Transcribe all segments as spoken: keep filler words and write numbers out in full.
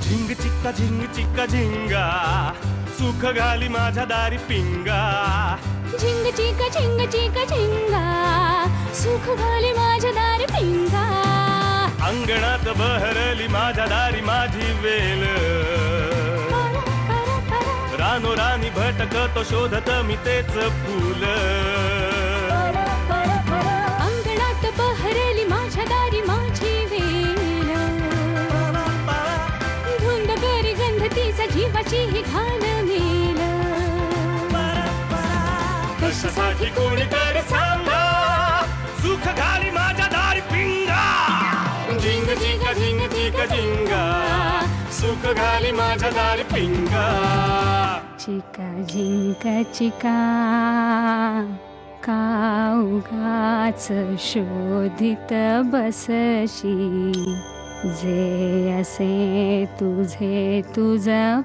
झिंग चिक्का झिंग चिक्का झिंगा सुख घाली माझ्या दारी पिंगा झिंग चिक्का झिंग चिक्का झिंगा सुख घाली माझ्या दारी पिंगा अंगणात बहरली माझ्या दारी माझी वेल रानो रानी भटकतो शोधत मी तेच फूल अंगणात बहरली माझ्या दारी माझी वेल धुंद करी गंध तिचा जीवाची ही घाल मेल कशासाठी कोणीतरी सांगा सुख घाली माझ्या दारी पिंगा झिंग चिका झिंग चिका झिंगा सुख घाली माझ्या दारी पिंगा चिका झिंका चिका का उगाच शोधित बसशी जे असे तुझे तुझ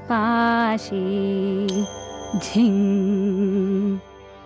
पाशी झिंग.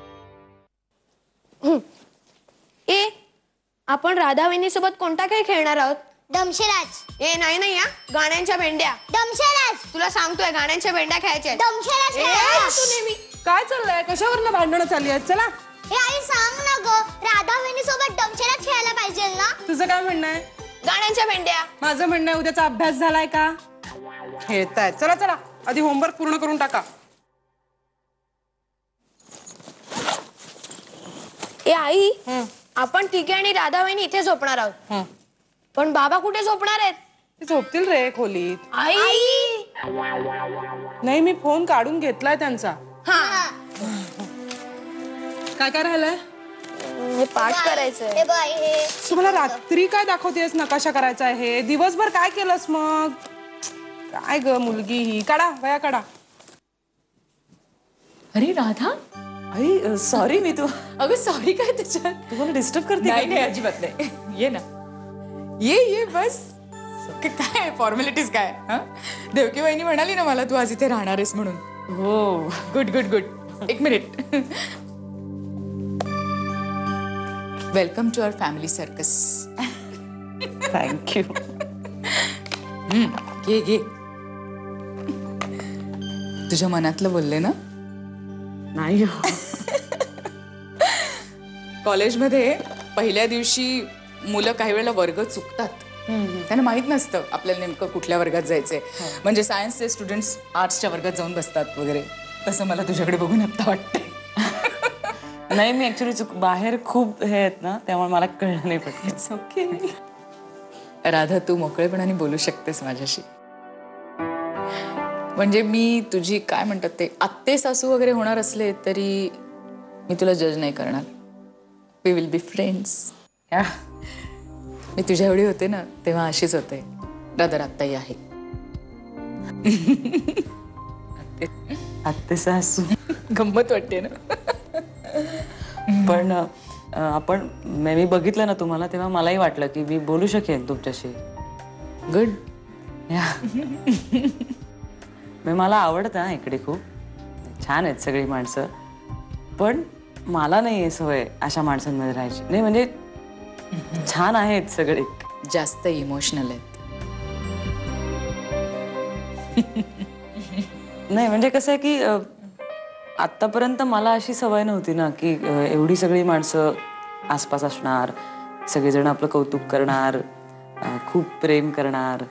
ए आपण राधा वहिनी सोबत कोणता खेळ खेळणार आहोत? दमशेराज. ए नाही नाही या गाण्यांच्या भेंड्या. दमशेराज. तुला सांगतोय गाण्यांच्या भेंड्या खेळायच्या. दमशेराज. तू नेहमी काय चाललंय? कशावरनं भांडणं चालली आहेत? चला ए आई सांग ना ग, राधा वहिनी सोबत दमशेराज खेळायला पाहिजे ना? तुझं काय म्हणणं आहे? गाण्यांच्या भेंड्या. माझं म्हणणं आहे उद्याचा अभ्यास झालाय का? खेळताय. चला चला आधी होमवर्क पूर्ण करून टाका. ए आई आपण तिघे आणि राधा वहिनी इथे झोपणार आहोत. पण बाबा कुठे झोपणार आहेत? ते झोपतील रे खोलीत. आई नाही मी फोन काढून घेतलाय त्यांचा. हा काय काय राहिलंय? हे पाठ करायचंय. हे बाई हे तुम्हाला रात्री काय दाखवतेस नकाशा करायचा आहे? दिवसभर काय केलंस मग? काय ग मुलगी ही? काढा वया काढा. अरे राधा, आई सॉरी मी तू अगं सॉरी काय त्याच्यात? तुम्हाला डिस्टर्ब करते? नाही नाही अजिबात नाही. ये ना, ये ये बस. काय फॉर्मॅलिटीज काय? हा देवकी वहिनी म्हणाली ना मला तू आज इथे राहणार आहेस म्हणून. हो गुड गुड गुड. एक minute. Welcome to our family circus. Thank you. घे घे. तुझ्या मनातलं बोलले ना? नाही कॉलेजमध्ये पहिल्या दिवशी मुलं काही वेळेला वर्ग चुकतात. त्यांना माहित नसतं आपल्याला नेमकं कुठल्या वर्गात जायचंय. म्हणजे सायन्सचे स्टुडंट्स आर्ट्सच्या वर्गात जाऊन बसतात वगैरे. तसं मला तुझ्याकडे बघून आता वाटतंय. नाही मी ऍक्च्युली चुक बाहेर खूप हे आहेत ना त्यामुळे मला कळलं नाही पटकन. It's okay. राधा तू मोकळेपणाने बोलू शकतेस माझ्याशी. म्हणजे मी तुझी काय म्हणतात ते आत्ते सासू वगैरे होणार असले तरी मी तुला जज नाही करणार. We will be friends. मी तुझ्या एवढी होते ना तेव्हा अशीच होते. राधा आत्ताही आहे. आत्ते सासू गंमत वाटते ना. पण आपण मी बघितलं ना तुम्हाला तेव्हा मलाही वाटलं की मी बोलू शकेन तुमच्याशी. गुड. मला आवडतं हा इकडे खूप छान आहेत सगळी माणसं. पण मला नाही आहे सवय अशा माणसांमध्ये राहायची. नाही म्हणजे छान आहेत सगळे. जास्त इमोशनल आहेत. नाही म्हणजे कसं आहे की आतापर्यंत मला अशी सवय नव्हती ना की एवढी सगळी माणसं आसपास असणार, सगळेजण आपलं कौतुक करणार, खूप प्रेम करणार.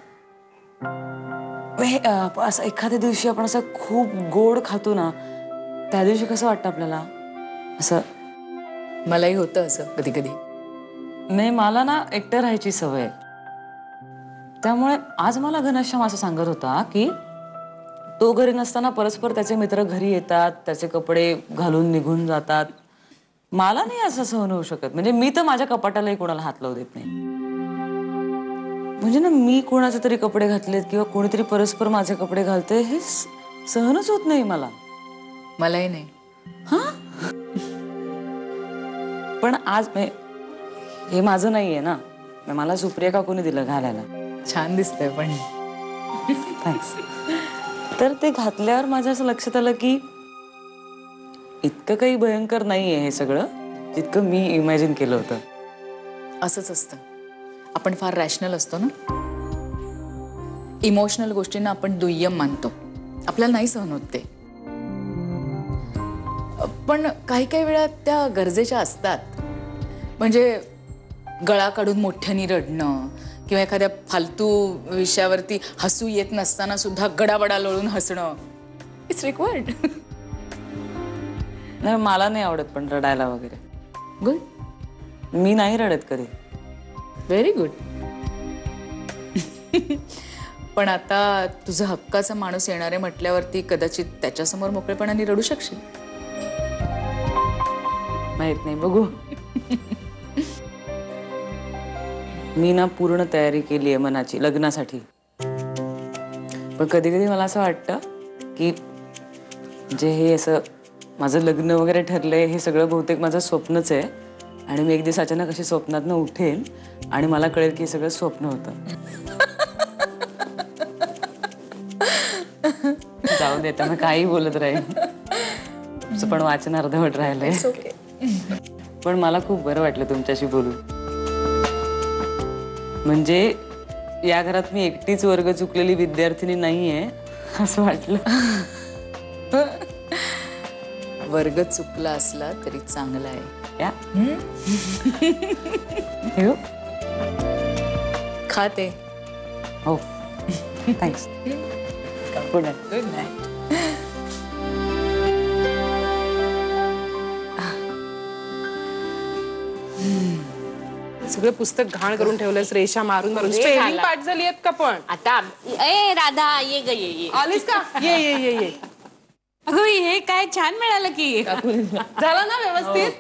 असं एखाद्या दिवशी आपण असं खूप गोड खातो ना त्या दिवशी कसं वाटतं आपल्याला असं. मलाही होतं असं कधी कधी. नाही मला ना एकटं राहायची सवय. त्यामुळे आज मला घनश्याम असं सांगत होता की तो घरी नसताना परस्पर त्याचे मित्र घरी येतात, त्याचे कपडे घालून निघून जातात. मला नाही असं सहन होऊ शकत. म्हणजे मी तर माझ्या कपाटालाही कोणाला हात लावू देत नाही. म्हणजे ना मी कोणाचे तरी कपडे घातलेत किंवा कोणीतरी परस्पर माझे कपडे घालते हे सहनच होत नाही मला. मलाही नाही. हा पण आज हे माझं नाहीये ना. मला सुप्रिया काकूने दिलं घालायला. छान दिसतंय पण. थँक्स. तर ते घातल्यावर माझ्या असं लक्षात आलं की इतकं काही भयंकर नाहीये हे सगळं जितकं मी इमॅजिन केलं होतं. असंच असतं. आपण फार रॅशनल असतो ना. इमोशनल गोष्टींना आपण दुय्यम मानतो, आपल्याला नाही सहन होत ते. पण काही काही वेळा त्या गरजेच्या असतात. म्हणजे गळा काढून मोठ्याने रडणं किंवा एखाद्या फालतू विषयावरती हसू येत नसताना सुद्धा गडाबडा लोळून हसणं, इट्स रिक्वायर्ड. नाही मला नाही आवडत पण रडायला वगैरे. गुड. मी नाही रडत कधी. Very good. पण आता तुझं हक्काचा माणूस येणारे म्हटल्यावरती कदाचित त्याच्यासमोर मोकळेपणाने रडू शकशील. माहित नाही, बघू. मी ना पूर्ण तयारी केली आहे मनाची लग्नासाठी. पण कधी कधी मला असं वाटतं की जे हे असं माझं लग्न वगैरे ठरलंय हे सगळं बहुतेक माझं स्वप्नच आहे. आणि मी एक दिवस अचानक अशी स्वप्नातनं उठेन आणि मला कळेल की हे सगळं स्वप्न होतं. जाऊ देता मी काही बोलत राहील. तुझं पण वाचन अर्धवट राहिलंय. पण मला खूप बरं वाटलं तुमच्याशी बोलून. म्हणजे या घरात मी एकटीच वर्ग चुकलेली विद्यार्थिनी नाहीये असं वाटलं. वर्ग चुकला असला तरी चांगला आहे. या खाते. हो thanks. Good night. Good night. सगळे पुस्तक घाण करून ठेवलंस रेषा मारून मारून. स्पेलिंग पाठ झाली आहेत का पण आता ए राधा ये ग ये ये. आलीस का? ये ये ये ये. अगं हे काय छान मिळालं की. झालं ना व्यवस्थित?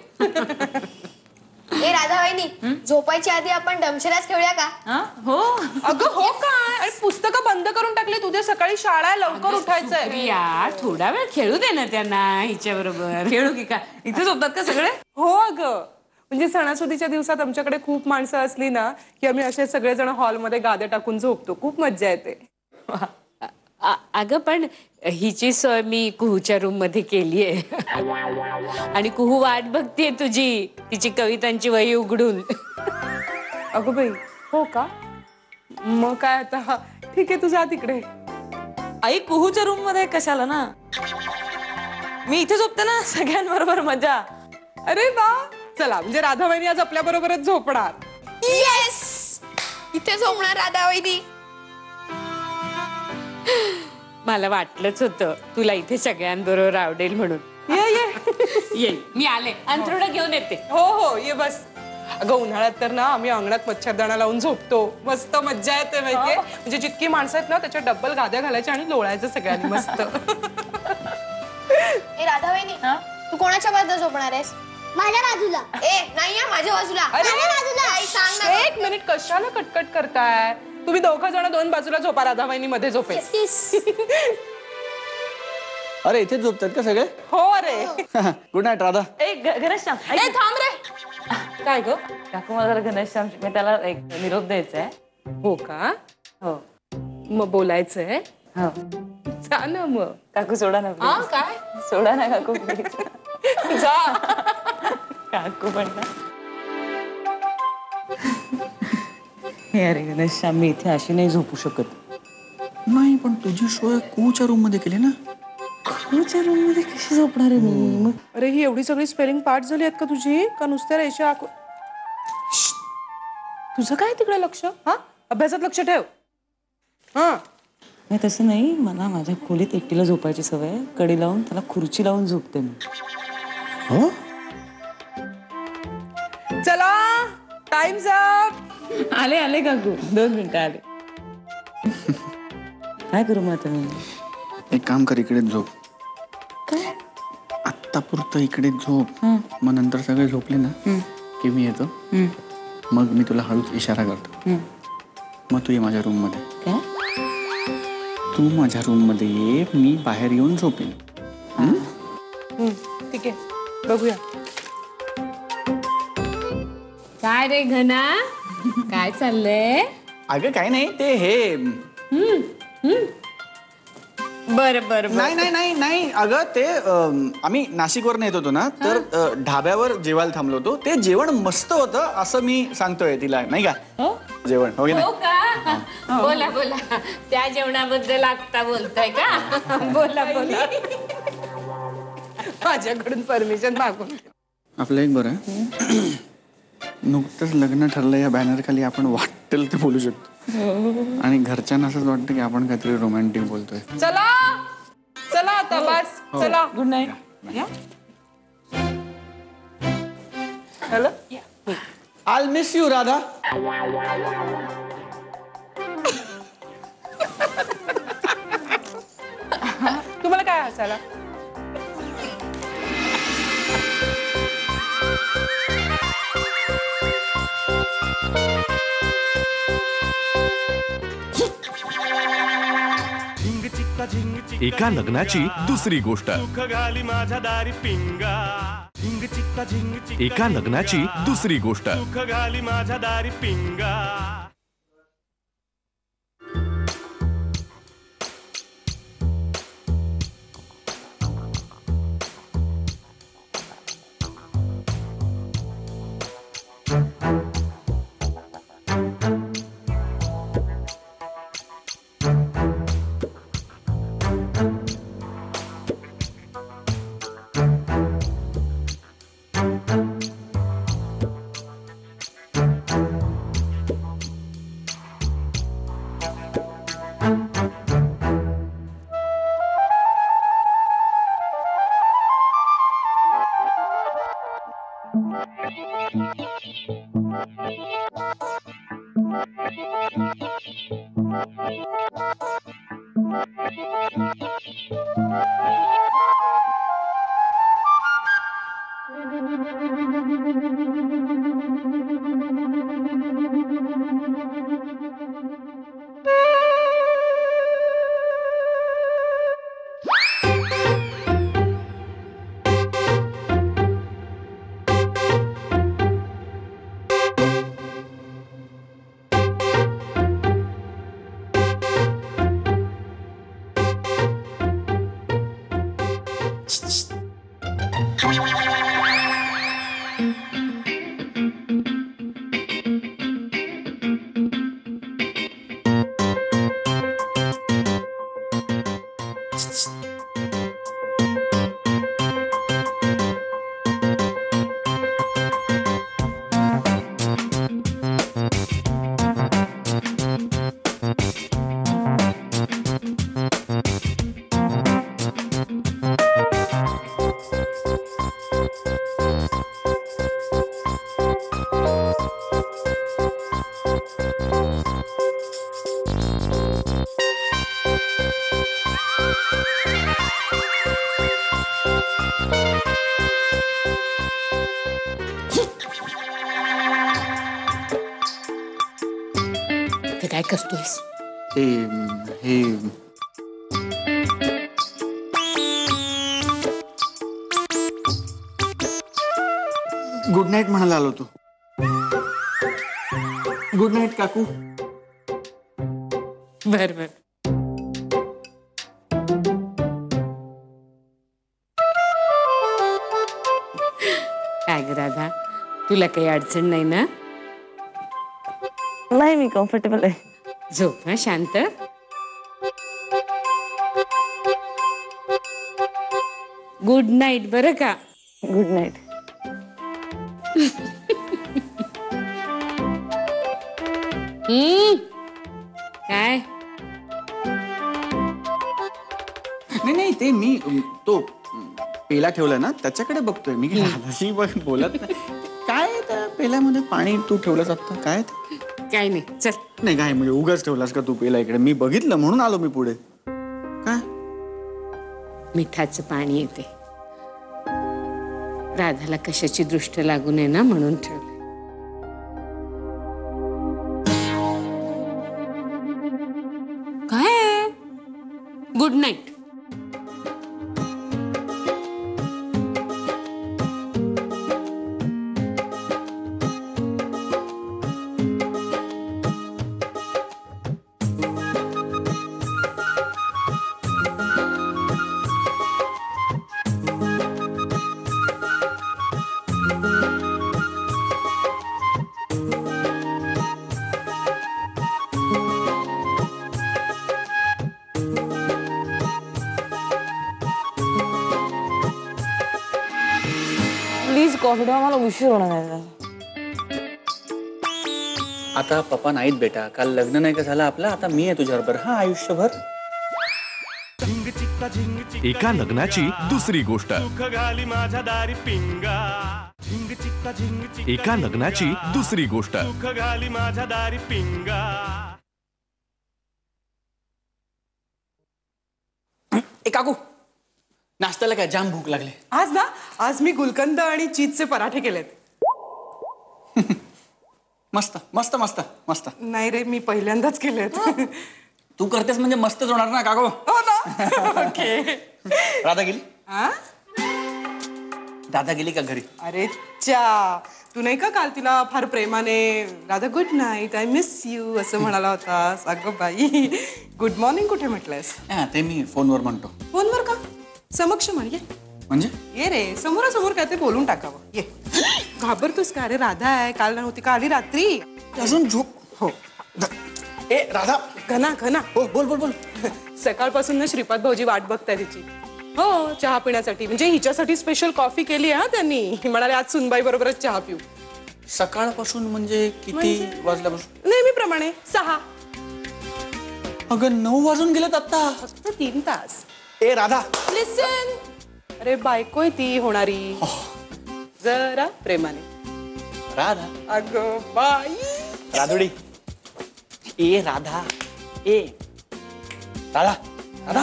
ए राधाबाईनी झोपायच्या आधी आपण डमशेराज खेळूया का? हो अगं हो काय? आणि पुस्तकं बंद करून टाकली. उद्या सकाळी शाळा आहे, लवकर उठायचंय. या थोडा वेळ खेळू दे ना त्यांना हिच्या बरोबर. खेळू की काय? इथेच होतात का सगळे? हो अगं, म्हणजे सणासुदीच्या दिवसात आमच्याकडे खूप माणसं असली ना की आम्ही असे सगळेजण हॉलमध्ये गाद्या टाकून झोपतो. खूप मज्जा येते. अगं पण हिची सोय मी कुहूच्या रूम मध्ये केली आहे. आणि कुहू वाट बघतीये तुझी, तिची कवितांची वही उघडून. अगं बाई हो का? मग काय आता ठीक आहे, तू जा तिकडे. आई कुहूच्या रूम मध्ये कशाला ना, मी इथे झोपते ना सगळ्यांबरोबर मजा. अरे वा, चला म्हणजे राधाबाईनी आज आपल्या बरोबरच झोपणार. येस, इथे झोपणार राधाबाईनी. मला वाटलंच होतं तुला इथे सगळ्यांबरोबर आवडेल म्हणून. ये ये ये मी आले अंथरुण घेऊन येते. हो हो ये बस. अगं उन्हाळ्यात तर ना आम्ही अंगणात मच्छरदाणा लावून झोपतो. मस्त मज्जा येते माहितीये. म्हणजे जितकी माणसं आहेत ना त्याच्या डब्बल गाद्या घालायच्या आणि लोळायचं सगळ्यांनी मस्त. ए राधाबाईनी तू कोणाच्या बाजूला झोपणार आहेस? माझ्या बाजूला. ए नाही माझ्या बाजूला. अरे माझ्या बाजूला. आई सांग ना. एक मिनिट, कशाला कटकट करताय तुम्ही? दोघं जण दोन बाजूला झोपा, राधाबाईनी मध्ये झोपेल. अरे इथेच झोपतात का सगळे? हो अरे. Good night Radha. ए घनश्याम ए थांब रे. काय ग? काकू मला जरा घनश्याम मी त्याला एक निरोप द्यायचा आहे. हो का? हो मग बोलायचंय. हो जा ना मग. काकू सोडा ना हा please. काय? सोडा ना काकू please. जा. काकू पण ना. हे अरे घनश्याम मी इथे अशी नाही झोपू शकत. नाही पण तुझी सोय कूच्या रूम मध्ये केली ना. कुहूच्या रूम मध्ये कशी झोपणार आहे मी मग? अरे ही एवढी सगळी स्पेलिंग पाठ झाली आहेत का तुझी? का नुसत्या रेषा आखू? श्श्श. तुझं काय तिकडे लक्ष? हा अभ्यासात लक्ष ठेव. हा नाही तसं नाही, मला माझ्या खोलीत एकटीला झोपायची सवय आहे. कडी लावून त्याला खुर्ची लावून झोपते मी. हो चला टाइम्स अप. आले आले काकू, दोन मिनिटं आले. काय करू मग आता मी? एक काम कर, इकडे झोप. काय? आत्ता पुरतं इकडे झोप. मग नंतर सगळे झोपले ना की मी येतो. मग मी तुला हळूच इशारा करतो. मग तू ये माझ्या रूम मध्ये. काय? तू माझ्या रूम मध्ये ये, मी बाहेर येऊन झोपेन. ठीक आहे, बघूया. काय रे घना, काय चाललंय? अगं काय नाही, ते हे बरं बरं नाही नाही नाही नाही अगं ते अं, आम्ही नाशिकवरून येत होतो ना तर अं, ढाब्यावर जेवायला थांबलो होतो ते जेवण मस्त होतं असं मी सांगतोय तिला नाही का जेवण हो की हो नाही का बोला बोला त्या जेवणाबद्दल आत्ता बोलताय का बोला बोला माझ्याकडून परमिशन मागून आपलं एक बरं नुकतंच लग्न ठरलं या बॅनर खाली आपण वाटेल ते बोलू शकतो आणि घरच्यांना असंच वाटतं की आपण काहीतरी रोमॅन्टिक बोलतोय. चला चला आता बस चला good night. Hello all miss you Radha. तुम्हाला काय हसायला एका लग्नाची दुसरी गोष्ट घाली माझ्या दारी पिंगा झिंग चिक्का झिंग चिक्का एका लग्नाची दुसरी गोष्ट घाली माझ्या दारी पिंगा. काय करतोयस ते हे गुड नाईट म्हणायला आलो तू. गुड नाईट काकू. बर बर काय ग राधा तुला काही अडचण नाही ना. नाही मी कम्फर्टेबल आहे. झोप ना शांत. गुड नाईट बरं का. Good night. हम्म काय नाही नाही ते मी अम, तो अम, पेला ठेवलाय ना त्याच्याकडे बघतोय मी. राधाशी बघ- बोलत नाही. काय त्या पेल्यामध्ये पाणी तू ठेवलंस आता काय ते? काय नाही चल. नाही काय म्हणजे उगाच ठेवलास का तू पेला इकडे. मी बघितलं म्हणून आलो मी पुढे. काय मिठाचं पाणी येते. राधाला कशाची दृष्ट लागू नये ना म्हणून ठेवलं. काय गुड नाईट. कॉफी ठेवा, मला उशीर होणार आहे. आता पप्पा नाहीत बेटा, काल लग्न नाही का झालं आपलं, आता मी आहे तुझ्याबरोबर हा आयुष्यभर. एका लग्नाची दुसरी गोष्ट. एका लग्नाची दुसरी गोष्ट. ए काकू, नाश्त्याला काय जाम भूक लागली. आज ना आज मी गुलकंद आणि चीजचे पराठे केलेत. मस्त मस्त मस्त मस्त. नाही रे, मी पहिल्यांदाच केलेत. तू करतेस म्हणजे मस्तच होणार ना काकू. हो ना. ओके. राधा गेली? हा? दादा गेली का घरी? अरे चा, तू नाही का काल तिला फार प्रेमाने Radha good night, I miss you असं म्हणाला होतास. अगं बाई, गुड मॉर्निंग कुठे म्हटलंस? हा, ते मी फोनवर म्हणतो. फोनवर का? समक्ष म्हण. ये म्हणजे ये रे, समोरासमोर काय ते बोलून टाकावं. ये. घाबरतोस का? अरे राधा आहे, काल नव्हती का आली रात्री? अजून झोप. हो. ए राधा, घना घना. हो बोल बोल बोल. सकाळपासून ना श्रीपाद भाऊजी वाट बघताय तिची. हो, चहा पिण्यासाठी. म्हणजे हिच्यासाठी स्पेशल कॉफी केली आहे त्यांनी. म्हणाले आज सुनबाई बरोबरच चहा पिऊ. सकाळपासून म्हणजे किती वाजल्यापासून? नेहमीप्रमाणे सहा. अगं नऊ वाजून गेलेत आता. फक्त तीन तास. ए राधा, लिसन. अरे बायकोय ती होणारी. जरा प्रेमाने. राधा. अगं बाई. राधुडी. ए राधा. ए राधा. राधा.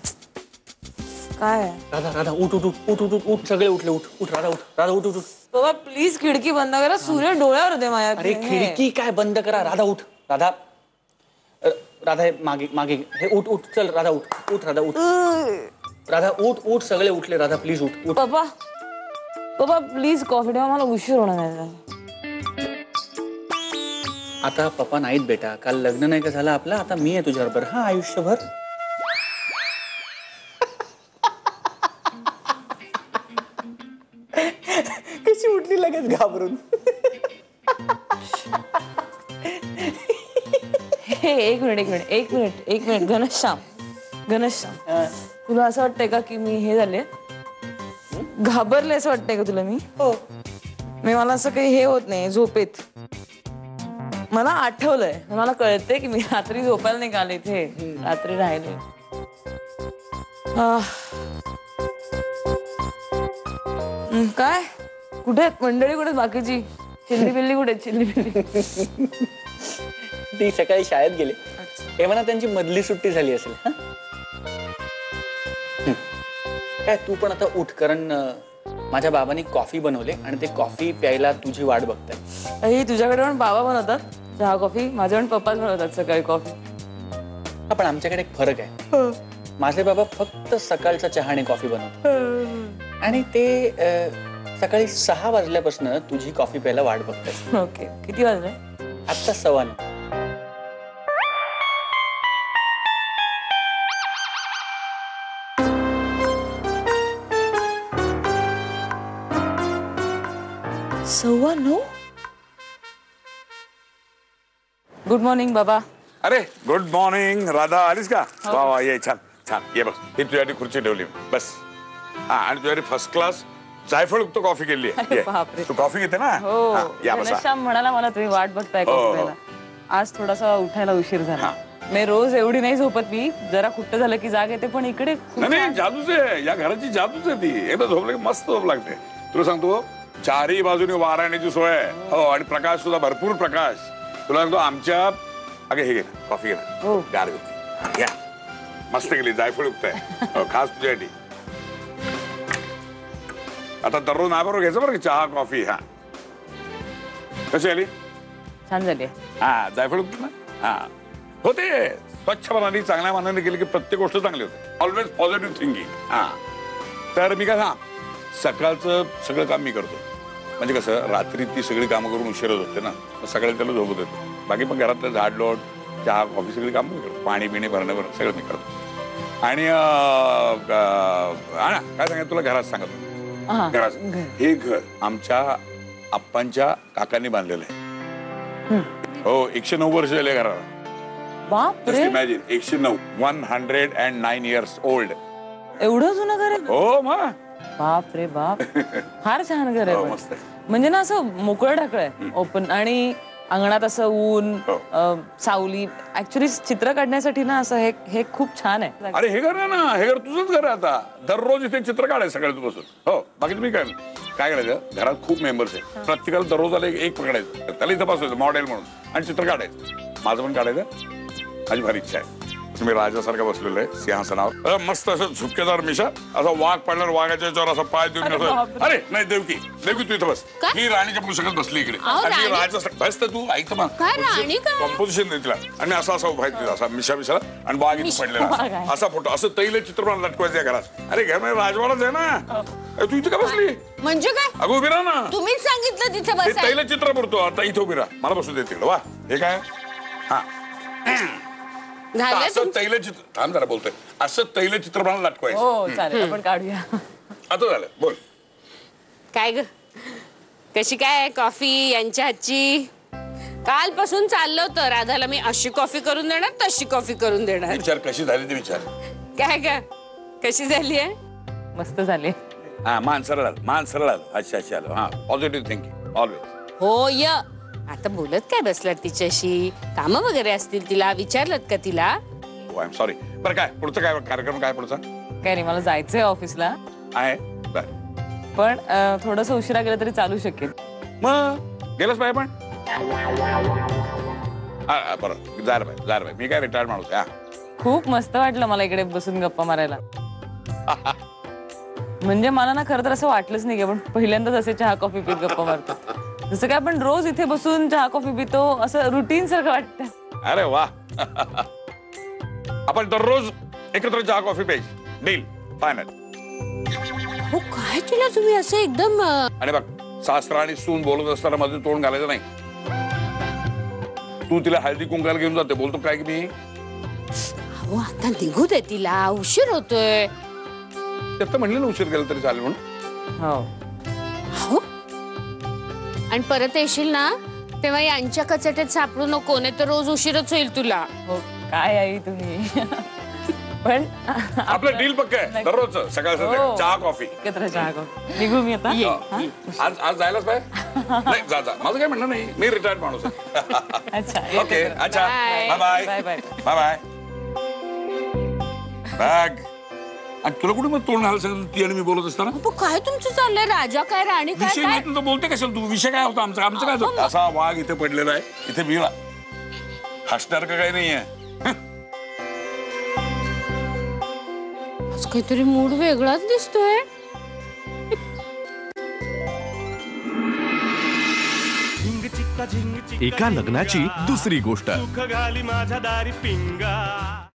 काय राधा राधा उठ उठ उठ उठ उठ उठ सगळे उठले. उठ उठ राधा उठ. राधा उठ उठ उठ. बाबा प्लीज खिडकी बंद करा, सूर्य डोळ्यावर होते माझ्या. अरे खिडकी काय बंद करा. राधा उठ. राधा अ, राधा हे मागे मागे हे उठ उठ. चल राधा उठ उठ. राधा उठ. राधा उठ उठ सगळे उठले. राधा प्लीज उठ उठ. बाबा बाबा प्लीज कॉफी ठेवा, मला उशीर होणार आहे. आता पप्पा नाहीत बेटा, काल लग्न नाही का झालं आपलं, आता मी आहे तुझ्याबरोबर हा आयुष्यभर. कशी उठली लगेच घाबरून. हे एक मिनिट एक मिनिट एक मिनिट एक मिनिट घनश्याम घनश्याम तुला असं वाटतंय का की मी हे झाले घाबरले असं वाटतंय का तुला? मी हो. मी मला असं काही हे होत नाही झोपेत. मला आठवलंय, मला कळतंय की मी रात्री झोपायला नाही आले इथे, रात्री राहिले. काय कुठे मंडळी, कुठे बाकीची चिल्ली बिल्ली, कुठे चिल्ली बिल्ली? ती सकाळी शाळेत गेले. हे म्हणा त्यांची मधली सुट्टी झाली असेल. काय तू पण आता उठ, कारण माझ्या बाबांनी कॉफी बनवले आणि ते कॉफी प्यायला तुझी वाट बघताय. अरे तुझ्याकडे पण बाबा बनवतात चहा कॉफी, माझे पण पप्पाच बनवतात सकाळी कॉफी. पण आमच्याकडे एक फरक आहे. माझे बाबा फक्त सकाळचा चहा आणि कॉफी बनवतात आणि ते सकाळी सहा वाजल्यापासून तुझी कॉफी प्यायला वाट बघतात. ओके, किती वाजले? आता सव्वा नऊ. सव्वा नऊ. गुड मॉर्निंग बाबा. अरे गुड मॉर्निंग राधा, आलीस का? वा वा, ये छान छान, ये बस. ही तुझ्यासाठी खुर्ची ठेवली बस. हा, आणि तुझ्यासाठी फर्स्ट क्लास जायफळ युक्त कॉफी केली आहे. तू कॉफी घेते ना? हो, या बसा. घनश्याम म्हणाला मला तुम्ही वाट बघताय कॉफी प्यायला. आज थोडासा उठायला उशीर झाला. मी रोज एवढी नाही झोपत, मी जरा खुट्ट झालं की जाग येते, पण इकडे नाही, जादूच आहे या घराची, जादूच आहे ती. एकदा झोपलं की मस्त झोप लागते. तुला सांगतो, चारही बाजूने वारा येण्याची सोय आहे. हो, आणि प्रकाश सुद्धा भरपूर प्रकाश. तुला सांगतो आमच्या, अगे हे घे ना, कॉफी घे ना, गार होती. घ्या, मस्त गेली, जायफळ युक्त आहे, खास तुझ्यासाठी. आता दररोज ना बरोबर घ्यायचं बरं चहा कॉफी. हा, कशी आली? छान झाली. हा, जायफळ युक्त ना. हा, होते स्वच्छ मनाने, चांगल्या मनाने केली की प्रत्येक गोष्ट चांगली होते. Always positive thinking. हा, तर मी काय सांग, सकाळचं सगळं काम मी करतो. म्हणजे कसं, रात्री ती सगळी कामं करून उशीरच होते ना, सकाळी त्याला झोपत येतो. बाकी पण घरातलं झाडलोट, चहा कॉफी सगळी कामं मी करतो. पाणी पिणे भरणं भरणं सगळं मी करतो. आणि काय सांगायचं तुला, घरात सांगतो, घरात हे घर आमच्या आप्पांच्या काकांनी बांधलेलं आहे. हो, एकशे नऊ वर्ष झाले घराला. बापरे, इमॅजिन, एकशे नऊ one hundred and nine years old. एवढं जुनं घर आहे? हो, मग बाप रे बाप फार छान घर हो, आहे मस्त पण. आहे. म्हणजे ना असं मोकळं ढाकळ आहे ओपन आणि अंगणात असं ऊन हो. अ, सावली. ऍक्च्युली चित्र काढण्यासाठी ना असं हे हे खूप छान आहे. अरे हे घर आहे ना, हे घर तुझंच घर आहे आता. दररोज इथे चित्र काढायचं सगळ्यात बसून. हो बाकी तुम्ही काय काय करायचं, घरात खूप मेंबर्स आहेत, प्रत्येकाला दररोज आले एक पकडायचं, त्याला इथं बसवायचं मॉडेल म्हणून आणि चित्र काढायचं. माझं पण काढायचं, माझी फार इच्छा आहे. मी राजासारखा बसलेलो आहे सिंहासनावर, मस्त असं झुपकेदार मिशा, असा वाघ पडल्यावर वाघाच्या याच्यावर असा पाय देऊन असं. अरे नाही देवकी, देवकी तू इथं बस. ही राणीच्या पुस्तकात बसली इकडे आणि राजा बस तर तू ऐक मग कॉम्पोजिशन दे तिला आणि असा असा उभा आहे असा मिशा मिशा आणि वाघ इथे पडलेला असा फोटो, असं तैल चित्र मला लटकवायचं या घरात. अरे घर म्हणजे राजवाडाच आहे ना, तू इथे का बसली? म्हणजे काय? अगं उभी राहा ना, तुम्हीच सांगितलं तिथे ते बस. तैल चित्र पुरतो. आता इथे उभी राहा, मला बसू दे तिकडे. वा हे काय हा असं तैलचित्र, थांब जरा बोलतोय, असं तैलचित्र मला लटकवायचं. हो चालेल आपण काढूया. आता झालं बोल. काय ग कशी काय कॉफी यांच्या हातची? कालपासून चाललं होतं राधाला मी अशी कॉफी करून देणार तशी कॉफी करून देणार. विचार कशी झाली ते विचार. काय ग कशी झाली आहे? मस्त झाले. हा मान सरळ आलं, मान सरळ आलं. अच्छा अच्छा आलं. हा पॉझिटिव्ह थिंकिंग ऑलवेज. हो य आता बोलत काय बसलात तिच्याशी? कामं वगैरे असतील तिला, विचारलं का तिला? I am sorry. बरं काय पुढचं काय कार्यक्रम काय पुढचा काय नाही मला जायचंय ऑफिसला आहे? बर पण थोडस उशिरा गेलं तरी चालू शकेल. मग गेलंच पाहिजे पण. हा बरं जायला पाहिजे जायला पाहिजे. मी काय रिटायर्ड माणूस आहे. हा खूप मस्त वाटलं मला इकडे बसून गप्पा मारायला. म्हणजे मला ना खरं तर असं वाटलंच नाही की आपण पहिल्यांदाच असे चहा कॉफी पीत गप्पा मारतो. जसं काय आपण रोज इथे बसून चहा कॉफी पितो असं रुटीन सारखं वाटतं. अरे वा आपण दररोज एकत्र चहा कॉफी प्यायची. Deal final. हो काय तिला तुम्ही असं एकदम आणि बघ सासरा आणि सून बोलत असताना मध्ये तोंड घालायचं नाही. तू तिला हळदी कुंकाला घेऊन जाते, बोलतो काय की मी अहो आता निघू दे तिला, उशीर होतोय. त्यात म्हणलं ना उशीर गेला तरी चालेल म्हणून. हो हो आणि परत येशील ना तेव्हा यांच्या कचट्यात सापडू नको, नाही तर रोज उशीरच होईल तुला. हो काय आई तुम्ही. पण आपलं डील पक्क आहे दररोज सकाळ संध्याकाळ चहा कॉफी. एकत्र चहा कॉफी. निघू मी आता. आज आज जायलाच पाहिजे. नाही जा जा, माझं काय म्हणणं नाही, मी रिटायर्ड माणूस आहे. अच्छा ओके अच्छा bye bye bye bye. Bye bye. Bag आणि तुला कुठे मग तोंड घालायला सांगितलं ती आणि मी बोलत असताना? अहो, काय तुमचं चाललंय राजा काय राणी काय विषय काय? माहित नव्हतं, बोलते कशाला तू? विषय काय होता आमचा? आमचं काय होतं? असा वाघ इथे पडलेला आहे, इथे मी हसणार का काही नाहीये. आज काहीतरी मूड वेगळाच दिसतोय. झिंग चिक्का झिंग चिक्का एका लग्नाची दुसरी गोष्ट. सुख घाली माझ्या दारी पिंगा.